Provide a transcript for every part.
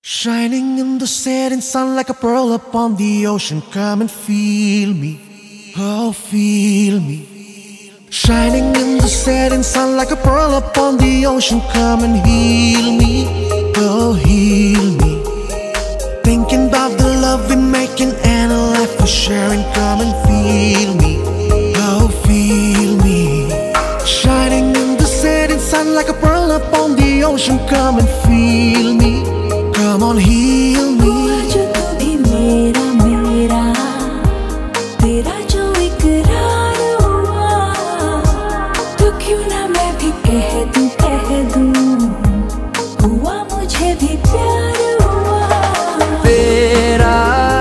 Shining in the setting sun like a pearl upon the ocean. Come and feel me, oh feel me. Shining in the setting sun like a pearl upon the ocean. Come and heal me, oh heal me. Thinking about the love we're making and a life we're sharing. Come and feel me, oh feel me. Shining in the setting sun like a pearl upon the ocean. Come and feel me, come on heal me. हुआ जो तू भी मेरा मेरा, तेरा जो इकरार हुआ, तो क्यों ना मैं भी कह दूं, हुआ मुझे भी प्यार हुआ। तेरा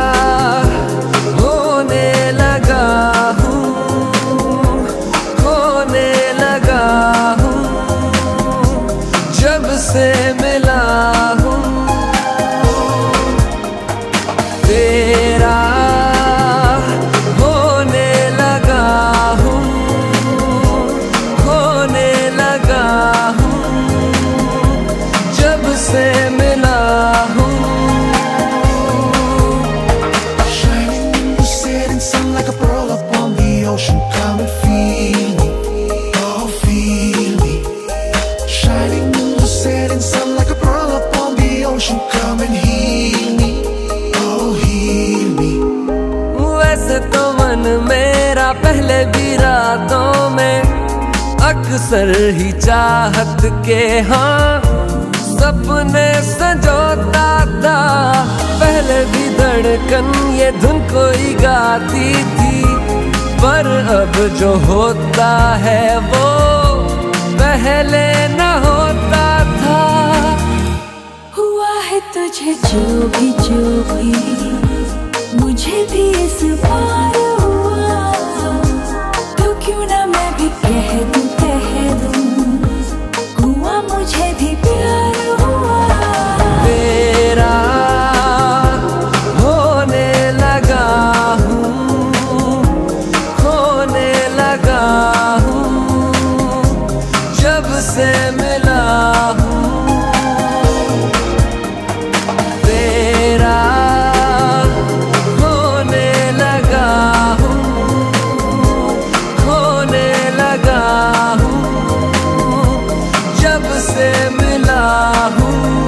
होने लगा हूँ, खोने लगा हूँ, जब से मिला हूँ। तेरा होने लगा हूँ, खोने लगा हूँ, जब से मिला हूँ। Shining in the setting sun like a pearl upon the ocean. Come and feel me, oh feel me. Shining in the setting sun like a pearl upon the ocean. Come and heal me, oh heal me. वैसे तो मन मेरा पहले भी रातों में अक्सर ही चाहत के हाँ सपने संजोता था। पहले भी धड़कन ये धुन कोई गाती थी, पर अब जो होता है वो पहले न होता था। हुआ है तुझे जो भी मुझे भी इस बार हुआ, तो क्यों ना मैं भी कह दूं, हुआ मुझे भी प्यार हुआ। तेरा होने लगा हूँ, खोने लगा हूँ, जब से मिला हूँ। तेरा होने लगा हूँ, खोने लगा हूँ, जब से मिला हूँ।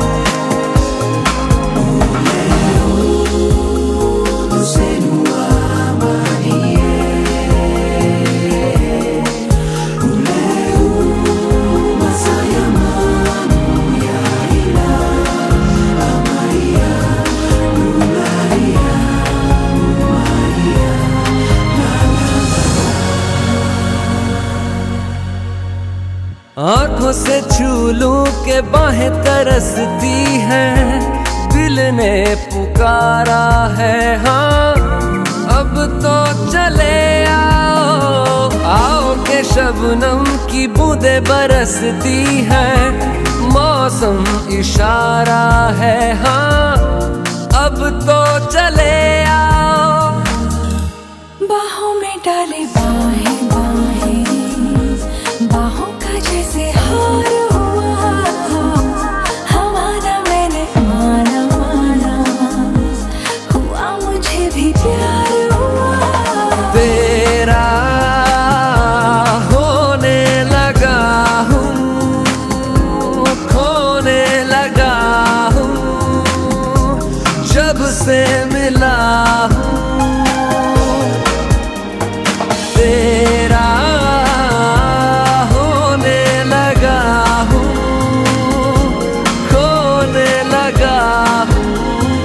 आँखों से छू लूं के बाहें तरसती हैं, दिल ने पुकारा है हाँ अब तो चले आओ। आओ के शबनम की बूंदें बरसती हैं, मौसम इशारा है हाँ अब तो चले आओ। बाहों में डाले बाहें बाहों का जैसे हार हुआ, हमारा मैंने माना, हुआ मुझे भी प्यार हुआ। तेरा होने लगा हूँ, खोने लगा हूँ, जब से मिला हूँ। तेरा होने लगा हूँ, खोने लगा हूँ,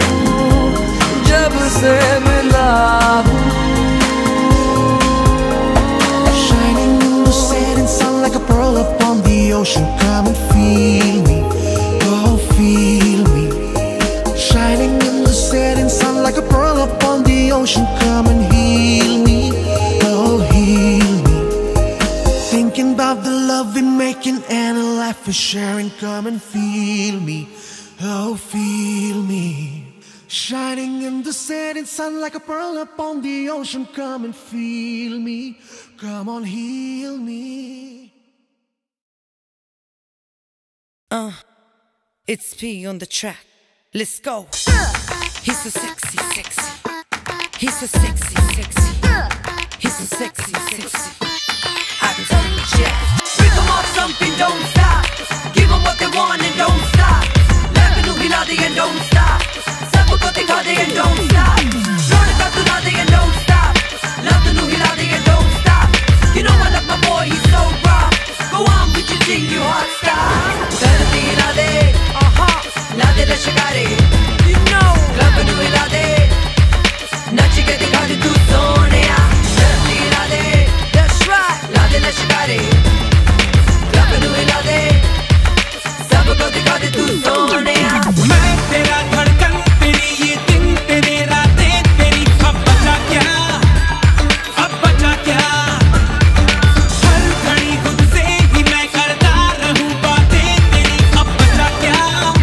जब से मिला हूँ। Shining in the setting sun like a pearl upon the ocean. Come and feel me, oh feel me. Shining in the setting sun like a pearl upon the ocean. Come and heal me, oh heal me. Thinking about the love we're making and a life we're sharing. Come and feel me, oh feel me. Shining in the setting sun like a pearl upon the ocean. Come and feel me, come on heal me. It's P on the track. Let's go. He's so sexy, sexy. He's so sexy, sexy. He's so sexy, sexy. I told ya. Pick 'em off something, don't stop. Give 'em what they want and don't stop. Level nu hila de and don't stop. Sabko dikha de and don't stop. Rod ka tuna de and don't stop. Level nu hila de and don't stop. You know I love my boy, he's so raw. Go on with your thing, you hot star. Dharti hila de, la de lashkare. You know, level nu hila de. Nach ke dikha de tu soneya. Dharti hila de, that's right. La de lashkare. Level nu hila de. Sabko dikha de tu soneya. मैं तेरा धड़कन तेरी ये दिन तेरे रातें तेरी अब बचा क्या हर घड़ी खुद से ही मैं करता रहूं बातें तेरी अब बचा क्या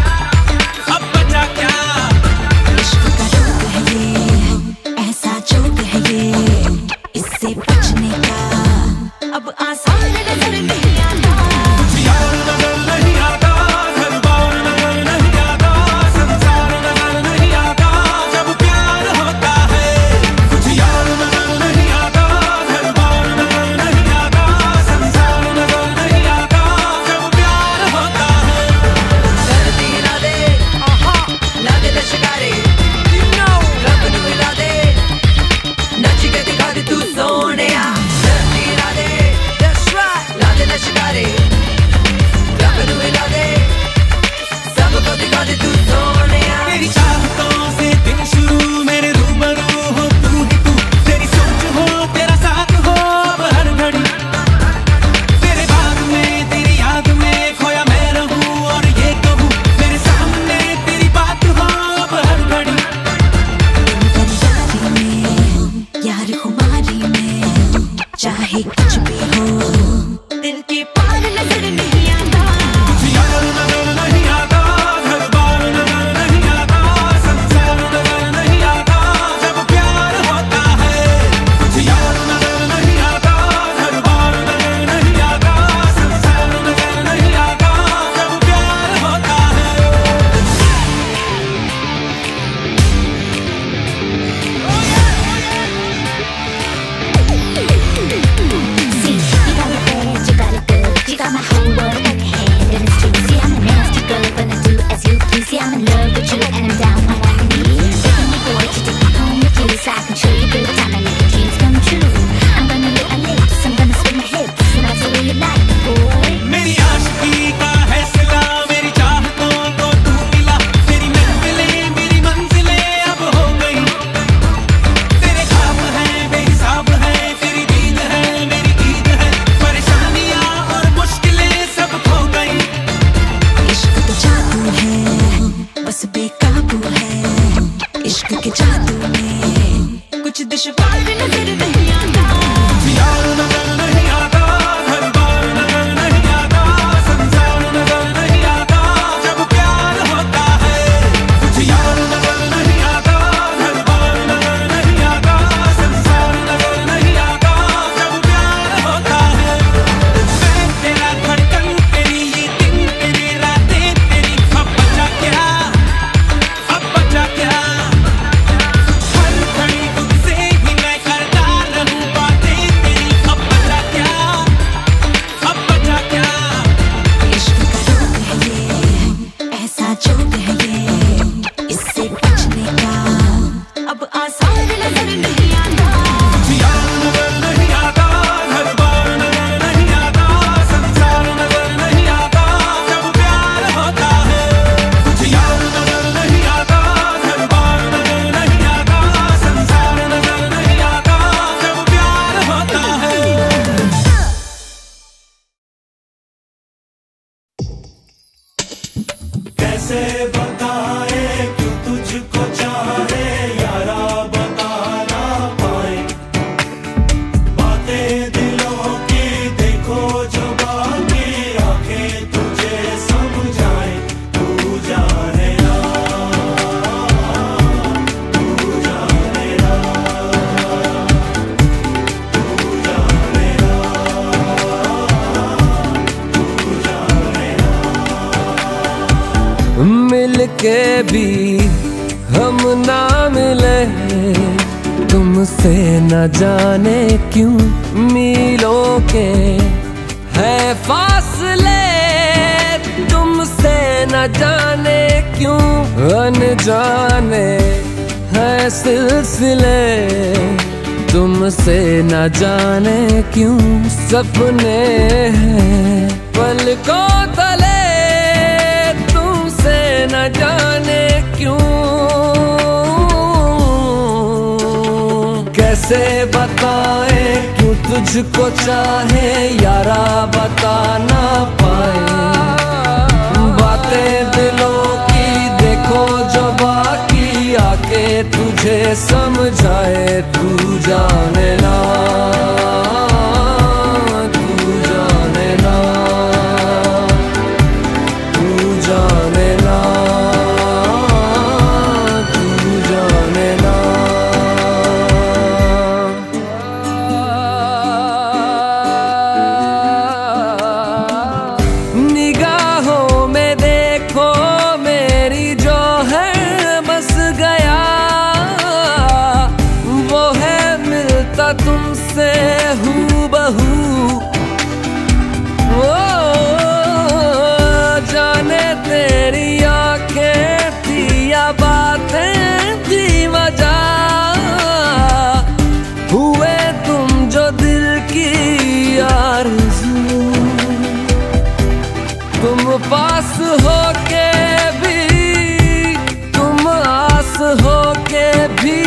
इश्क का रोग है ये ऐसा जोग है ये इससे बचने का अब आसान नजर नहीं आता यार नजर नहीं आता हर बार नजर नहीं आता संसार नजर नहीं आता जब प्यार होता है कुछ यार नजर नहीं आता हर बार नजर नहीं आता संसार नजर नहीं आता जब प्यार होता है Dharti hila de, la de lashkare. You know, level nu hila de. Nach ke dikha de tu soneya. Dharti hila de, that's right. La de lashkare. Level nu hila de. Sabko dikha de tu soneya. तेरी चाहतों से दिन शुरू मेरे रूबरू हो तू ही तू तेरी सोच हो तेरा साथ हो अब हर घड़ी तेरे बाग में तेरी याद में खोया मैं रहूं और ये कहूं मेरे सामने तेरी बात हो अब हर घड़ी यारी में यार खुमारी में चाहे कुछ भी हो दिल के पार नजर नहीं आता कुछ यार नजर नहीं आता हर बार नजर नहीं आता संसार नजर नहीं आता जब प्यार होता है कुछ यार नजर नहीं आता हर बार नजर नहीं आता संसार नजर नहीं आता जब प्यार होता है See, you got it bad, you got it good. You got my whole world in your hand, and it's true. See, I'm a nasty girl, but I do as you please. See, I'm in love with you, and I'm down on one knee. Begging you, boy, to take me home with you, so I can show you good time and make your dreams come true. I'm gonna lick my lips, I'm gonna swing my hips, and that's the way you like it, boy. मेरी आशिकी का है सिला मेरी चाहतों को तू मिला तेरी महफिलें मेरी मंजिलें अब हो गई तेरे ख्वाब हैं बेहिसाब हैं तेरी दीद है मेरी ईद है परेशानियां और मुश्किलें सब खो गई इश्क तो जादू है बस बेकाबू है इश्क के जादू में कुछ दुश्वार नजर नहीं आता यार नजर नहीं आता हर बार नजर नहीं आता संसार नजर नहीं आता जब प्यार होता है कुछ यार नजर नहीं आता हर बार नजर नहीं आता संसार नजर नहीं आता जब प्यार होता है मैं तेरा धड़कन तेरी ये दिन तेरी रातें तेरी अब बचा क्या हर घड़ी खुद से ही मैं करता रहूं बातें तेरी अब बचा क्या इश्क का रोग है ये ऐसा जोग है ये इससे बचने का अब आसान नजर नहीं आता यार नजर नहीं आता हर बार नजर नहीं आता संसार नजर नहीं आता जब प्यार होता है कुछ यार नजर नहीं आता हर बार नजर नहीं आता संसार नजर नहीं आता जब प्यार होता है कैसे बताए क्यों तुझको चाहे यारा बता ना पाए बातें दिलों की देखो जो बाकी आंखें तुझे समझाए तू जाने ना तू जाने ना तू जाने ना तू जाने ना मिल के भी हम ना मिले, तुमसे न जाने क्यों मीलों के है फासले, तुमसे न जाने क्यों अनजाने है सिलसिले, तुमसे न जाने क्यों सपने हैं पलकों तले, तुमसे न जाने क्यों। कैसे बताए क्यों तुझको चाहे यारा, बता ना पाए बातें दिलों की, देखो जो बाकी आके तुझे समझाए, तू जाने ना, तू जाने ना, तू जाने ना, तू जाने ना। निगाहों में देखो मेरी जो है बस गया, वो है मिलता तुमसे हूबहू, ओ जाने तेरी आंखें थी या बातें थी वजह, हुए तुम जो दिल की आरज़ू, तुम पास हो के भी, तुम आस हो के भी,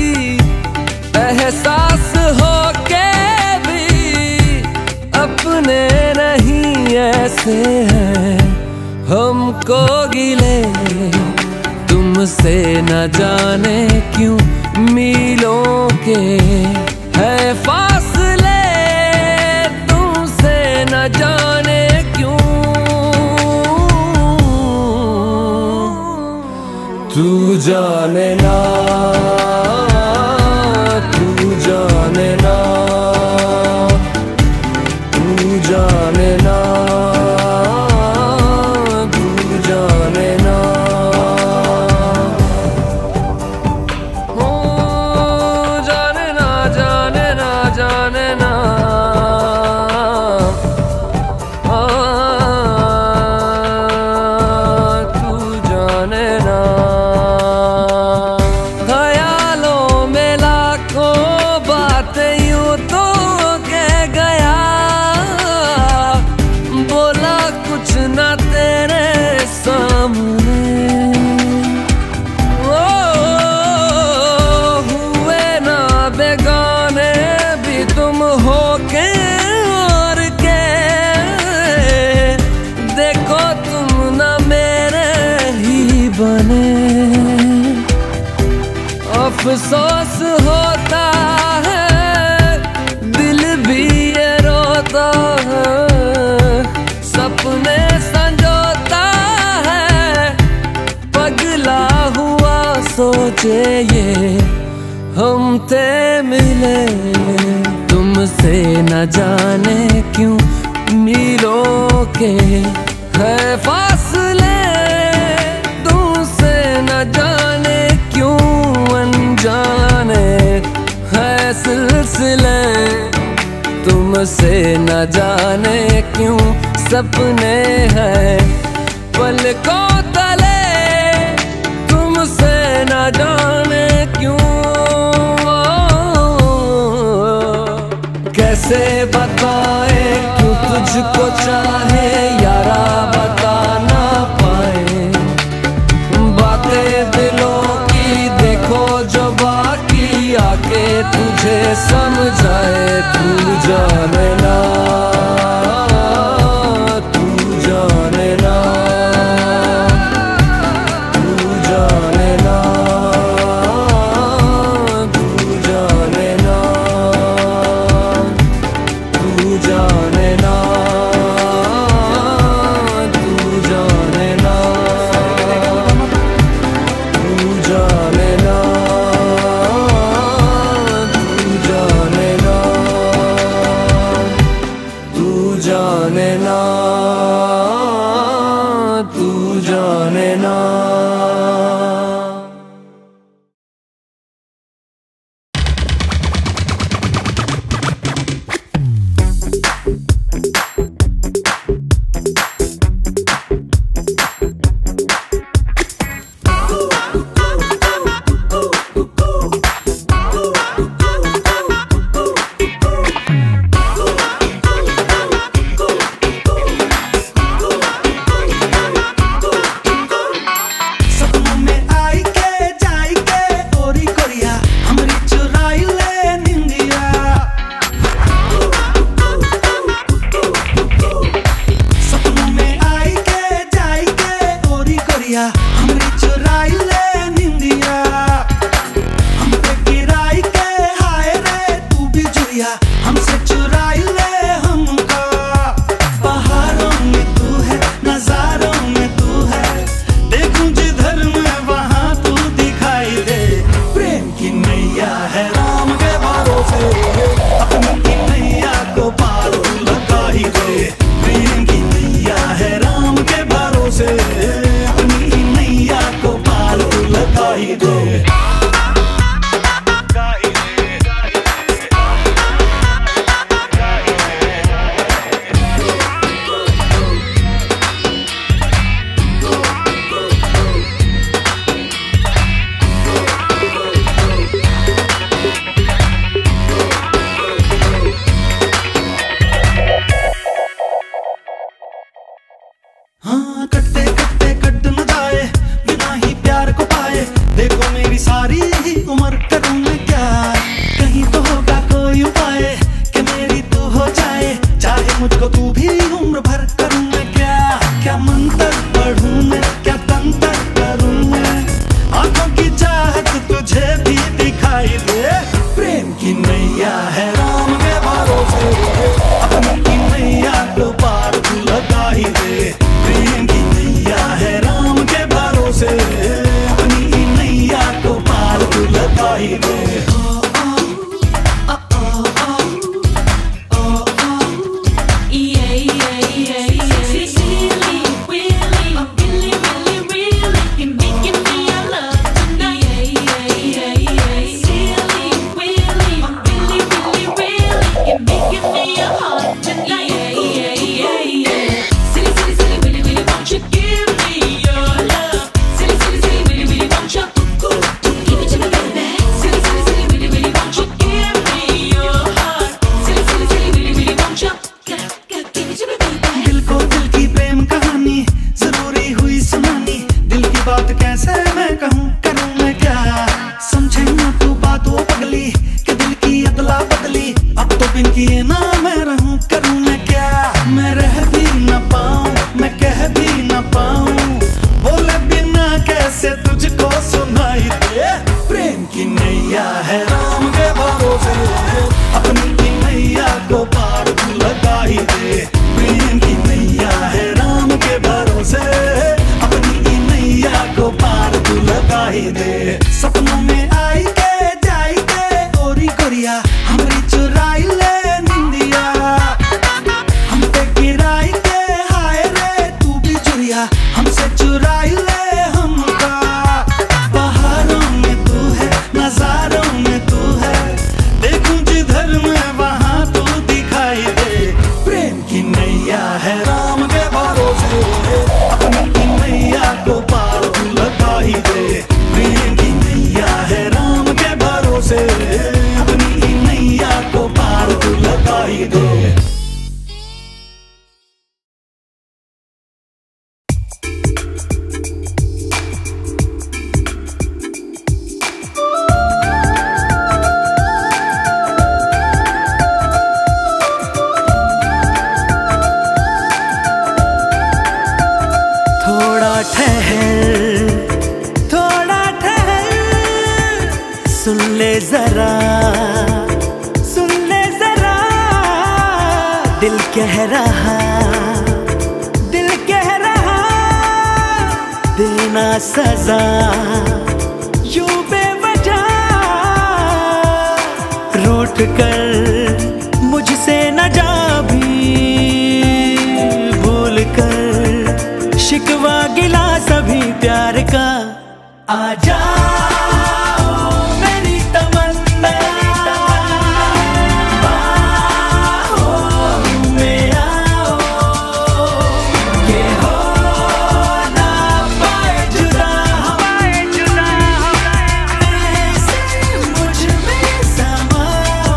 एहसास हो के भी, अपने नहीं ऐसे हैं हमको गिले, तुमसे न जाने क्यों मीलों के है फासले, तुमसे न जाने क्यों। तू जाने ना, तू जाने ना, तू जाने ना, तू जाने ना, ओ जाने ना, जाने ना, जाने ना, तू जाने ना। ख्यालों में लाखों बातें यूं तो कह गया, बोला कुछ ना तेरे सामने, ओ हुए ना बेगाने भी तुम हो के और के, देखो तुम ना मेरे ही बने, अफसोस होता है दिल भी ये रोता है, सपने संजोता है पगला हुआ सोचे ये हम थे मिले, तुमसे न जाने क्यों मीलों के है फासले, तुमसे न जाने क्यों अनजाने है सिलसिले, तुमसे न जाने क्यों सपने हैं पलकों तले, तुमसे न जाने क्यों। कैसे बताए क्यों तुझको चाहे यारा, बता ना पाए बातें दिलों की, देखो जो बाकी आके तुझे समझाए, तू जाने ना, तू जाने ना, तू जाने ना, तू जाने ना, तू जाने ना, तू जाने ना, तू जाने ना, तू जाने क्या मंत्र पढ़ूं मैं, क्या तंत्र करूं मैं, आंखों की चाहत तुझे भी दिखाई दे। प्रेम की नैया है राम के भरोसे, अपनी की नैया को पार तू लगा ही दे। प्रेम की नैया है राम के भरोसे, अपनी की नैया को पार तू लगा ही दे। सपनों में आई के जाई के गोरी गोरिया हमरी चुराई ले निंदिया, हम पे गिराई के हाय रे तू भी चुरिया, हमसे चुराई ले हमका। बहारों में तू है, नजारों में तू है, देखूं जिधर मैं वहां तू दिखाई दे। प्रेम की नैया है राम के भरोसे, अपनी की नैया को पार तू लगा ही दे। प्रेम की नैया है राम के भरोसे, अपनी नैया को पार तू लगा ही दे। थोड़ा ठहर, थोड़ा ठहर, सुन ले जरा, सुन ले जरा, दिल कह रहा, दिल कह रहा, देना सजा यूं बेवजह, रूठ कर मुझसे न जा भी, भूल कर शिकवा गिला सभी प्यार का। आजा मेरी तमन्ना, बाहों में आओ, ये हो ना पाए जुदा, ऐसे मुझ में समाओ।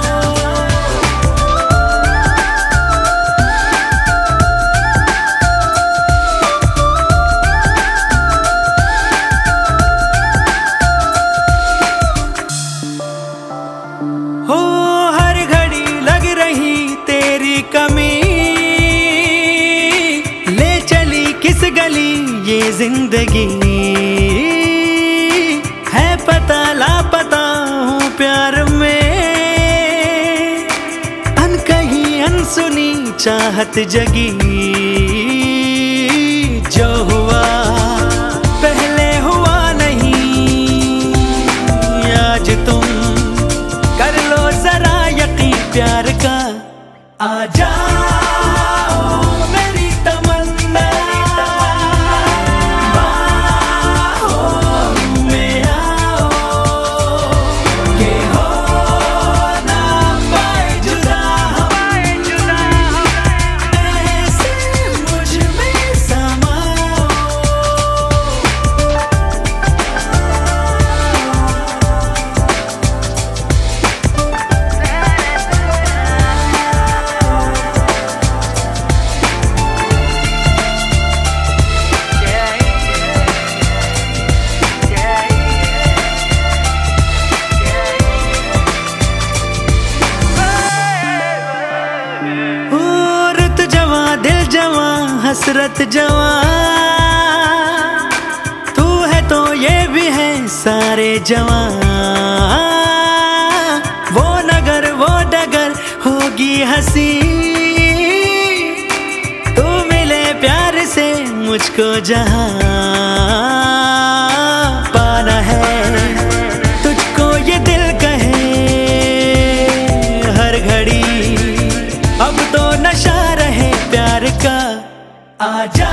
हो हर घड़ी लग रही तेरी कमी, ले चली किस गली ये जिंदगी, है पता लापता हूँ प्यार में, अनकही अनसुनी चाहत जगी। जो हुआ पहले हुआ नहीं, आज तुम कर लो जरा यकीन प्यार का। आजा मेरी तमन्ना, बाहों में आओ, ये हो ना पाए जुदा, ऐसे मुझ में समाओ। हसरत जवां, तू है तो ये भी है सारे जवां। वो नगर वो डगर होगी हंसी, तू मिले प्यार से मुझको जहां। पाना है तुझको ये दिल कहे हर घड़ी, अब तो नशा रहे प्यार का। आजा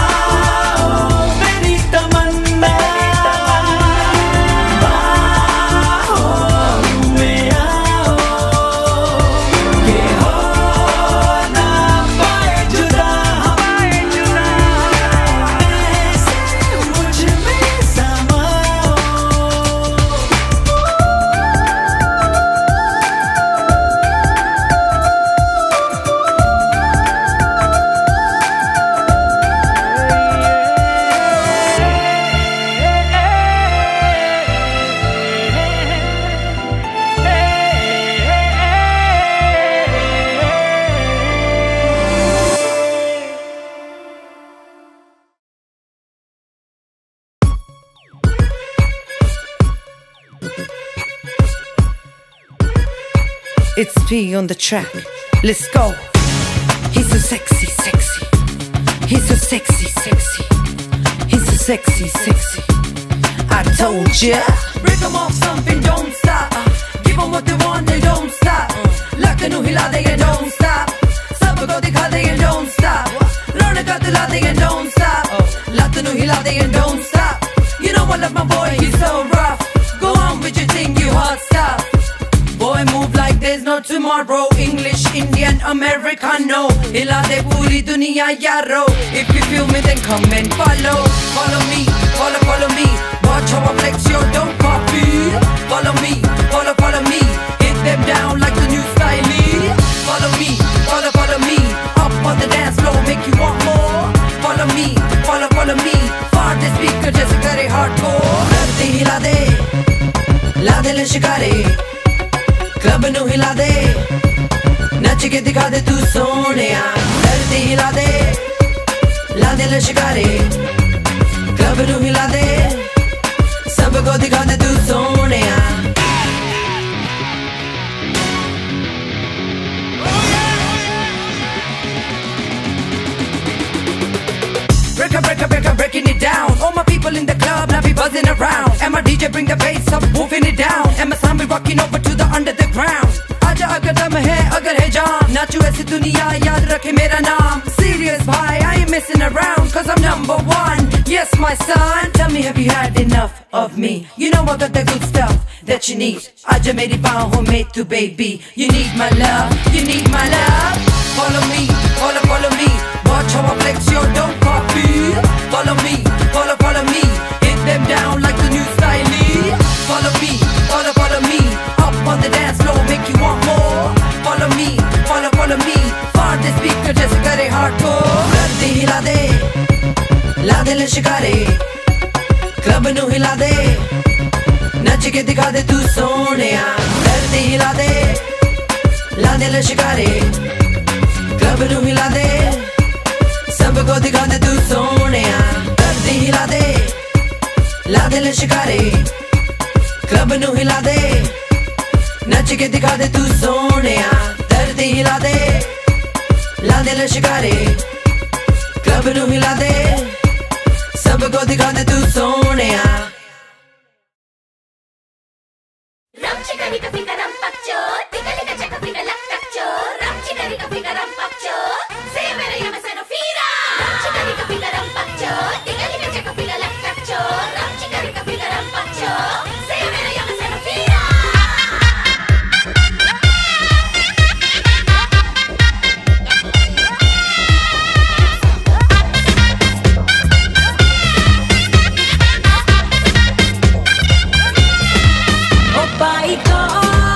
मेरी तमन्ना, बाहों में आओ, ये हो ना पाए जुदा ऐसे मुझ में समाओ। It's P on the track. Let's go. He's so sexy, sexy. He's so sexy, sexy. He's so sexy, sexy. I told ya. Break 'em off something, don't stop. Give 'em what they want, they don't stop. Lak nu hila de, don't stop. Sabko dikha de, don't stop. Ronak dila de, don't stop. Lat nu hila de, don't stop. You know I love my boy, he's so rough. Go on with your thing, you hot stuff. Boy move like there's no tomorrow. English, Indian, Americano. Hila de puri duniya yaro. If you feel me then come and follow. Follow me, follow me. Watch how I flex, yo, don't copy. Follow me, follow me. Hit them down like the new style. Follow me, follow me. Up on the dance floor, make you want more. Follow me, follow me. Far the speaker just very hardcore. Dharti hila de, la de le shikare. Club नू हिला दे, नच के दिखा दे तू सोनिया। धरती हिला दे, ला दे लश्कारे। Club नू हिला दे, सबको दिखा दे तू Sonia. Breaking it down. All my people in the club now be buzzing around. And my DJ bring the bass up, moving it down. And my sound be rocking over to the under the ground. Aja agar dum hai, agar hai jaan. Nachu aise duniya yaad rakhe mera naam. Serious bhai, I ain't messing around. Cause I'm number one. Yes my son. Tell me have you had enough of me? You know I got the good stuff that you need. Aja meri baahon mein tu baby. You need my love, you need my love. Follow me, follow me. Watch how I flex, yo, don't copy. Follow me, follow me. Hit them down like the new style. Follow me, follow me. Up on the dance floor, make you want more. Follow me, follow me. Far the speaker just kare hardcore. Dharti hila de, la de le shikare. Club nu hila de, nach ke dikha de tu soneya. Dharti hila de, la de le shikare. Club nu hila de, सबको दिखा दे तू सोनिया। धरती हिला दे, ला दे लश्कारे। Club नू हिला दे, नच के दिखा दे तू सोनिया। धरती हिला दे, ला दे लश्कारे। क्लब नू हिला दे, सबको दिखा दे तू Sonia. Ram chikari ka fika ram pakcho, tikali ka chaka fika lak takcho. Ram chikari ka fika ram pakcho, se mere yama se no fira. Ram chikari ka fika ram pakcho, tikali ka chaka fika lak takcho. Ram chikari ka fika ram pakcho, se mere yama se no fira. Oh, by God.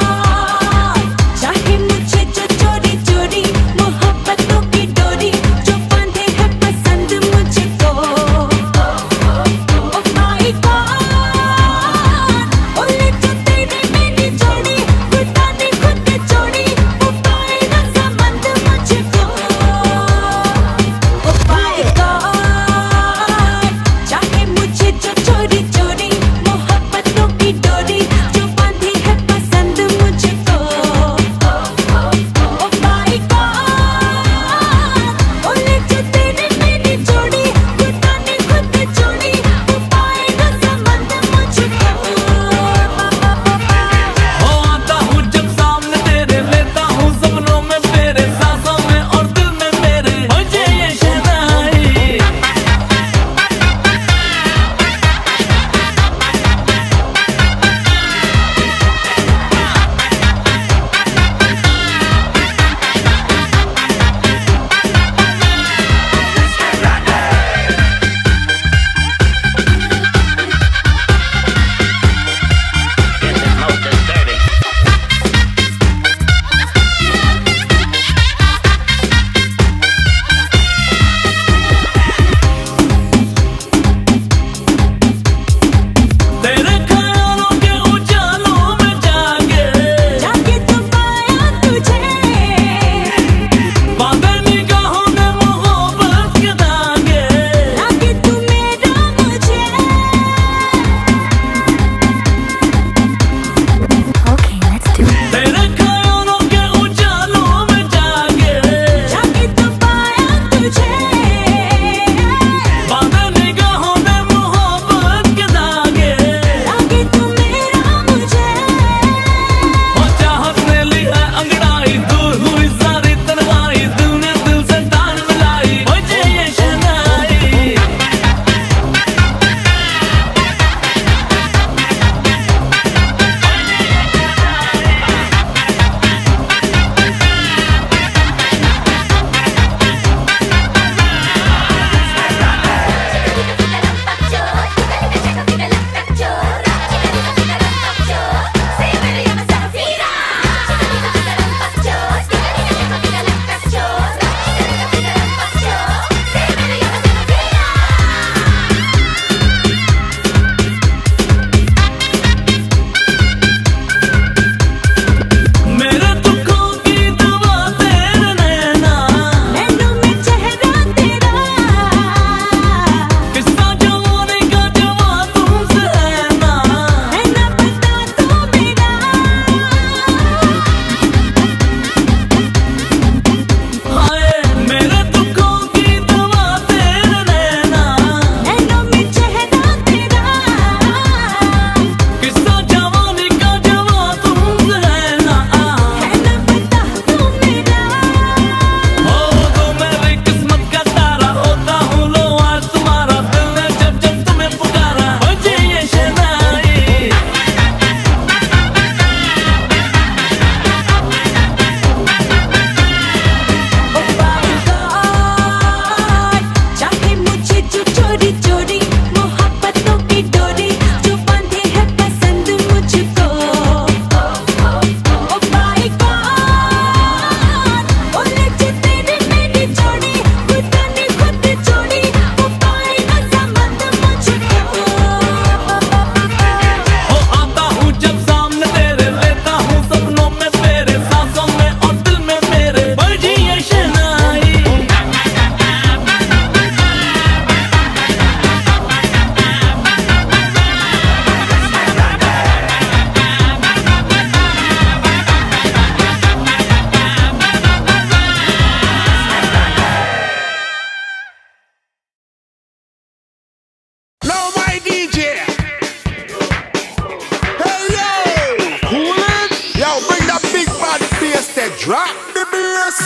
drop the bass.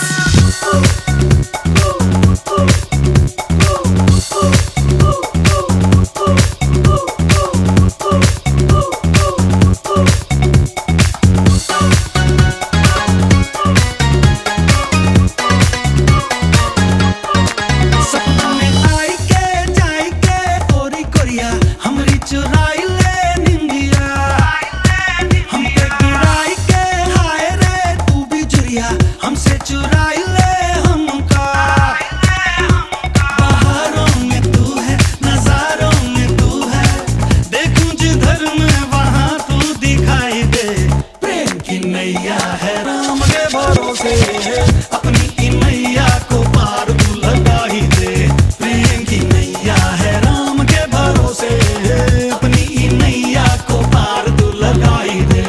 सपनों में आई के जाई के ओरी Korea हमरी चुराई ले निंदिया हम पे गिराई के हाय रे तू भी जुरिया हमसे चुराई ले हमका बहारों में तू है नजारों में तू है देखूं जिधर मैं वहां तू दिखाई दे प्रेम की नैया है राम के भरोसे अपनी ई नैया को पार तू लगाई दे प्रेम की नैया है राम के भरोसे अपनी ई नैया को पार तू लगाई दे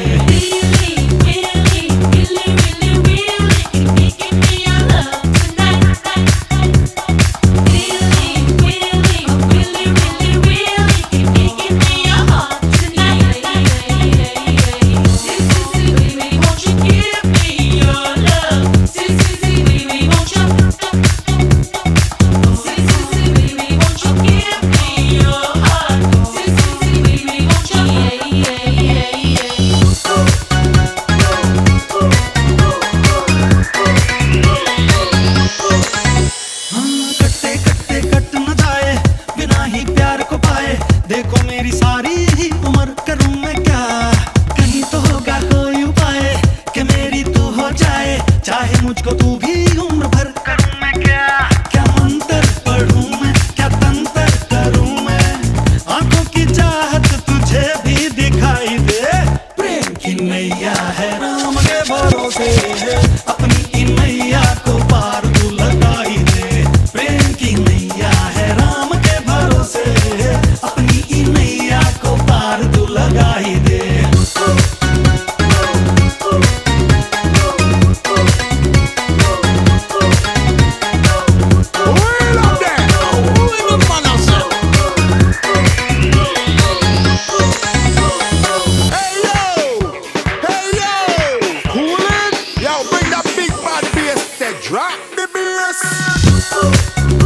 कट्टे कट्टे कट न जाए बिना ही प्यार को पाए देखो मेरी सारी ही उम्र करूं मैं क्या कहीं तो होगा कोई उपाय कि मेरी तू हो जाए चाहे मुझको तू भी उम्र भर करूं मैं क्या मंत्र पढ़ूं मैं क्या तंत्र करूं मैं आंखों की चाहत तुझे भी दिखाई दे प्रेम की नैया है राम के भरोसे अपनी ई नैया को पार तू लगाई दे प्रेम की नैया है राम के भरोसे अपनी ई नैया को पार तू लगाई दे Wheel up there. Wheel up on us. Hey yo, cool it. Yo, bring that big bad bass. Say drop the bass.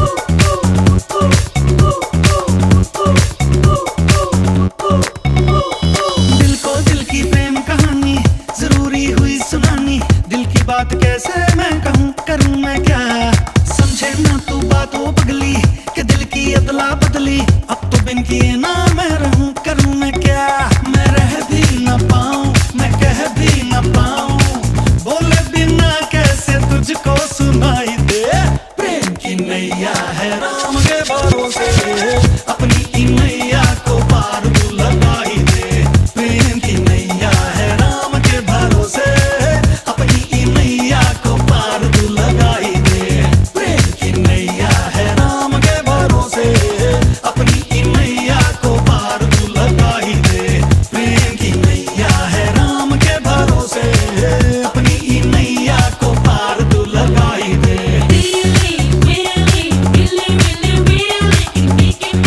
दिल को दिल की प्रेम कहानी जरूरी हुई सुनानी दिल की बात कैसे मैं कहूँ करूँ मैं क्या समझे ना तू बात वो पगली कि दिल की अदला बदली अब तो बिन किए ना मैं रहूँ करूँ मैं क्या मैं रह भी ना पाऊँ मैं कह भी ना पाऊँ बोले बिना कैसे तुझको सुनाई दे प्रेम की नैया है राम के भरोसे अपनी ई नैया को पार तू लगाई दे प्रेम की नैया है राम के भरोसे अपनी ई नैया को पार तू लगाई दे प्रेम की नैया है राम के भरोसे अपनी ई नैया को पार तू लगाई दे प्रेम की नैया है राम के भरोसे अपनी ई नैया को पार तू लगाई दे Really, really, really, really, really,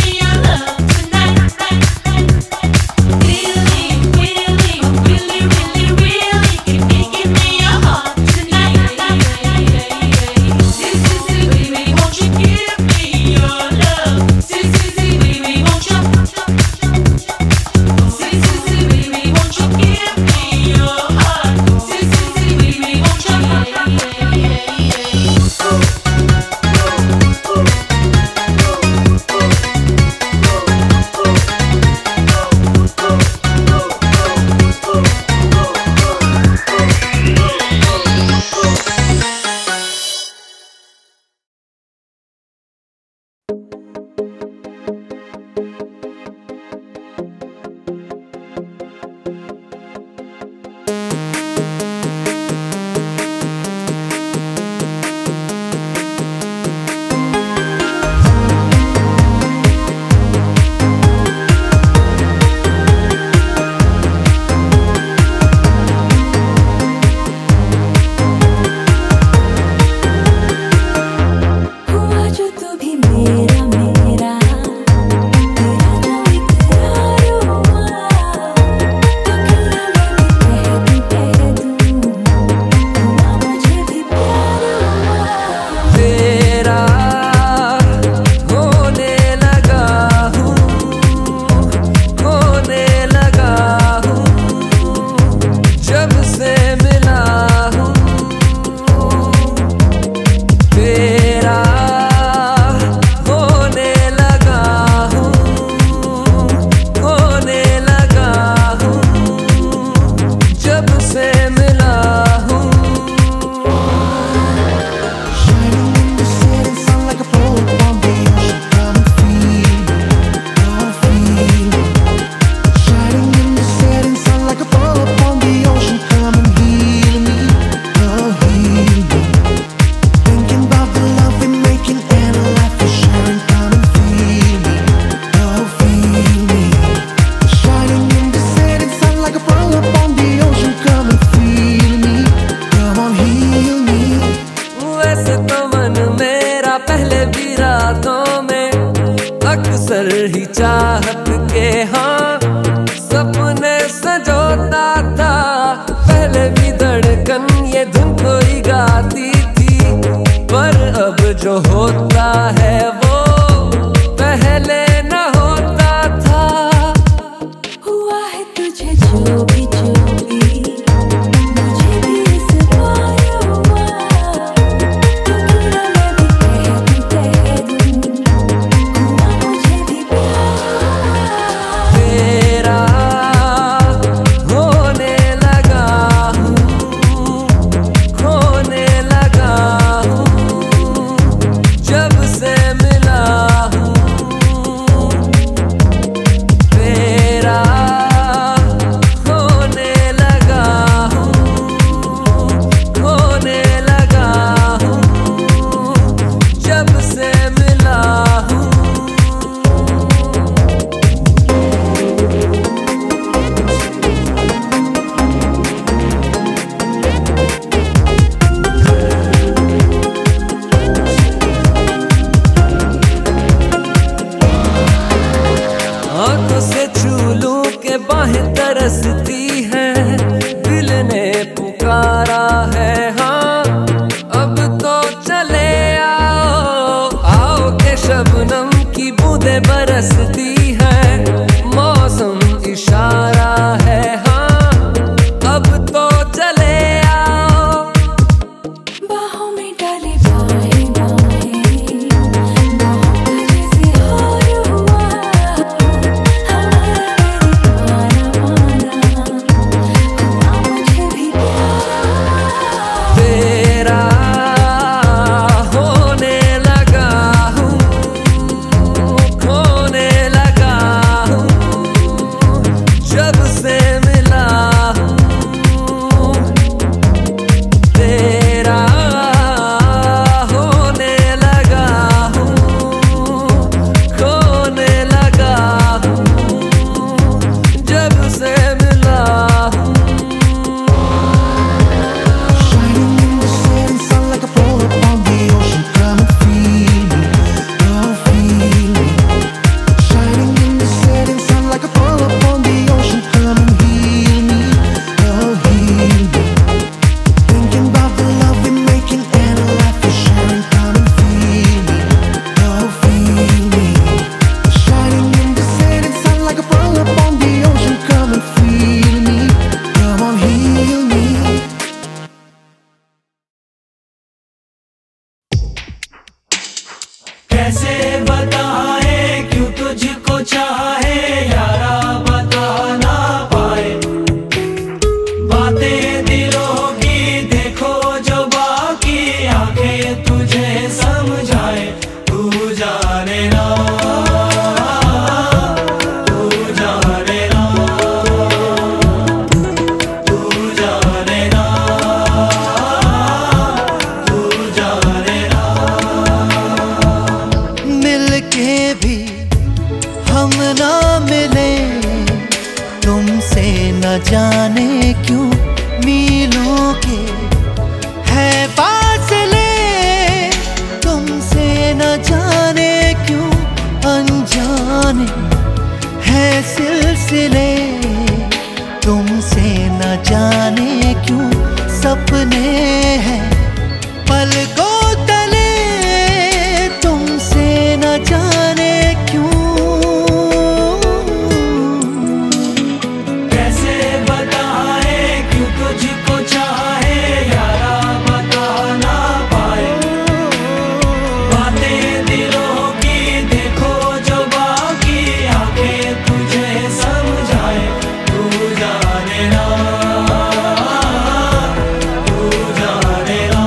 अक्सर ही चाहत के हाँ सपने सजोता था। पहले भी धड़कन ये धुन कोई गाती थी, पर अब जो होता है वो पहले न होता था। हुआ है तुझे जो भी मुझे भी इस बार हुआ। तो क्यों ना मैं भी कह दूं हुआ मुझे भी प्यार। तेरा होने लगा हूँ, खोने लगा हूँ, जब से मिला हूँ। तेरा होने लगा हूँ, खोने लगा हूँ, जब से मिला हूँ। आंखों से छू लूं के बाहें तरसती हैं, दिल ने पुकारा है हाँ अब तो चले आओ। आओ के शबनम की बूंदें बरसती हैं, मौसम इशारा है हाँ अब तो चले आओ। बाहों में डाले बाहें बाहें, बाहों का जैसे हार हुआ। हमारा मेरे हुआ मुझे भी प्यार। तेरा होने लगा हूँ, खोने लगा हूँ, जब से मिला हूँ। तेरा होने लगा हूँ, खोने लगा हूँ, जब से मिला हूँ। Shining in the setting sun like a pearl upon the ocean. Come and feel me, oh feel me. Shining in the setting sun like a pearl upon the ocean. Come and heal me, oh heal me. Thinking about the love we're making and a life we're sharing. Come and feel me, oh feel me. Shining in the setting sun like a pearl upon the ocean. Come and feel me, come on heal me. कैसे बताएं क्यों तुझको चाहे यारा, बता ना पाए बातें दिलों की। देखो जो बाकी आंखें तुझे समझाए। तू जाने ना, तू जाने ना, तू जाने ना, तू जाने ना। मिलके भी हम ना मिले, तुमसे न जाने क्यों मीलों के है फासले। तुमसे न जाने क्यों अनजाने है सिलसिले। तुमसे न जाने क्यों सपने हैं पलकों तले। तुमसे न जाने क्यों। कैसे बताएं क्यों तुझको चाहे यारा, बता ना पाए बातें दिलों की। देखो जो बाकी आंखें तुझे समझाए। तू जाने ना, तू जाने ना,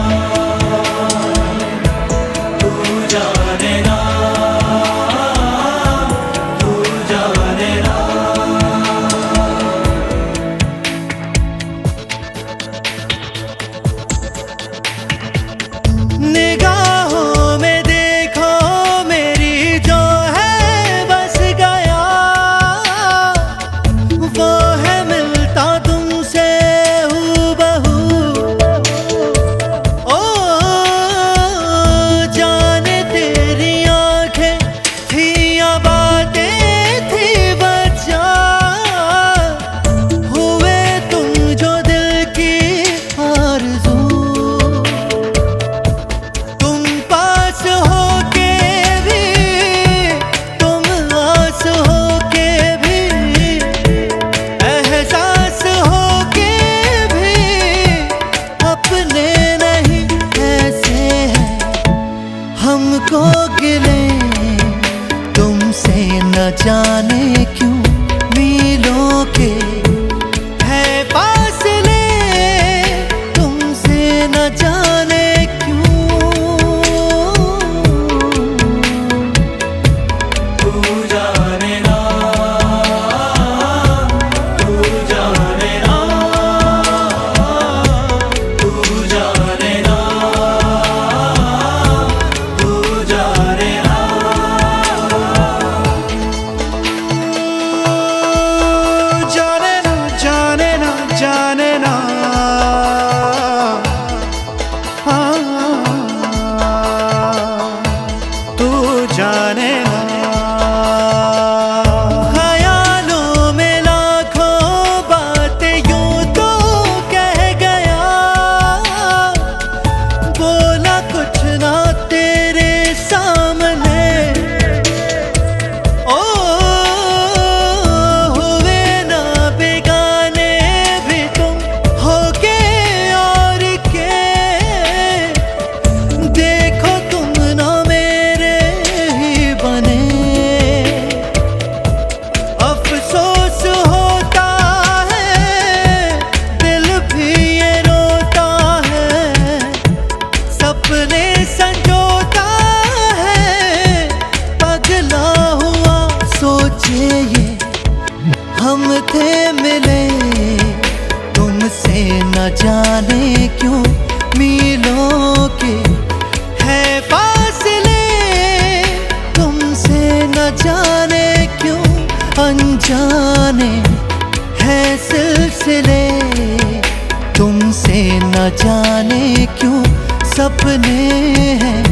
तुमसे न जाने क्यों मीलों के है फासले, तुमसे न जाने क्यों। तू जाने ना, तू जाने ना, तू जाने ना, तू जाने ना। जाने ना, जाने ना, जाने ना, हाँ, तू जाने ना। ख्यालों में लाखों बातें यूं तो कह गया, बोला कुछ ना तेरे सामने। ओ हुए ना बेगाने भी तुम होके और के, देखो तुम ना मेरे ही बने। अफसोस होता है, दिल भी ये रोता है, सपने संजोता है, पगला हुआ सोचे ये हम थे मिले, तुमसे न जाने क्यों मीलों के है फासले, तुमसे न जाने क्यों अनजाने है सिलसिले, तुमसे न जाने क्यों सपने हैं